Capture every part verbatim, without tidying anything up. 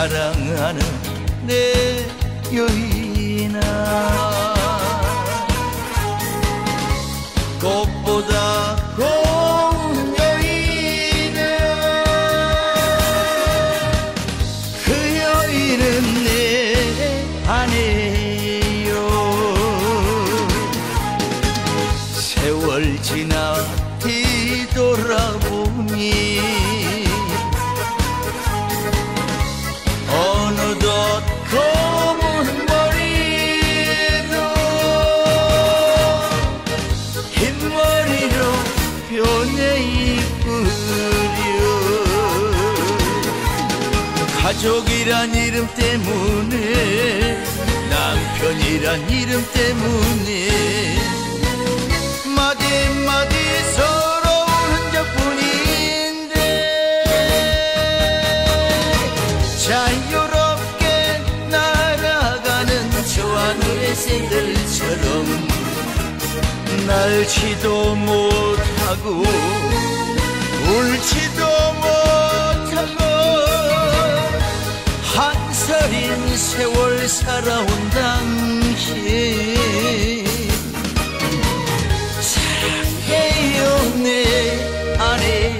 사랑하는 내 여인아, 꽃보다 고운 여인아, 그 여인은 내 아내요. 세월 지나 뒤돌아보니 어느덧 검은 머리도 흰머리로 변해 이쁘려. 가족이란 이름 때문에, 남편이란 이름 때문에 마디마디 서러운 흔적뿐인데, 자유롭게 날아가는 저 하늘의 새들처럼 날지도 못하고 울지도 못하고 한 살인 세월 살아온 당신, 사랑해요 내 아내.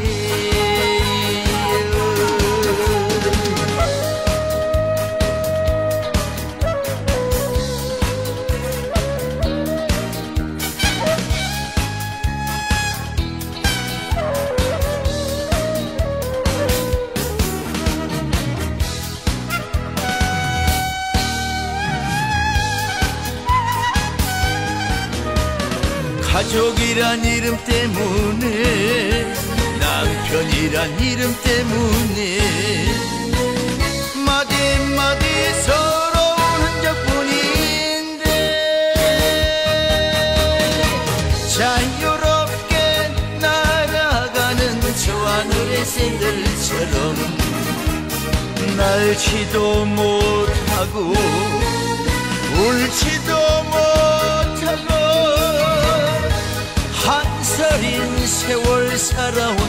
가족이란 이름 때문에, 남편이란 이름 때문에 마디마디 서러운 흔적뿐인데, 자유롭게 날아가는 저 하늘의 새들처럼 날지도 못하고 울지도 못하고 한 살인 세월 살아온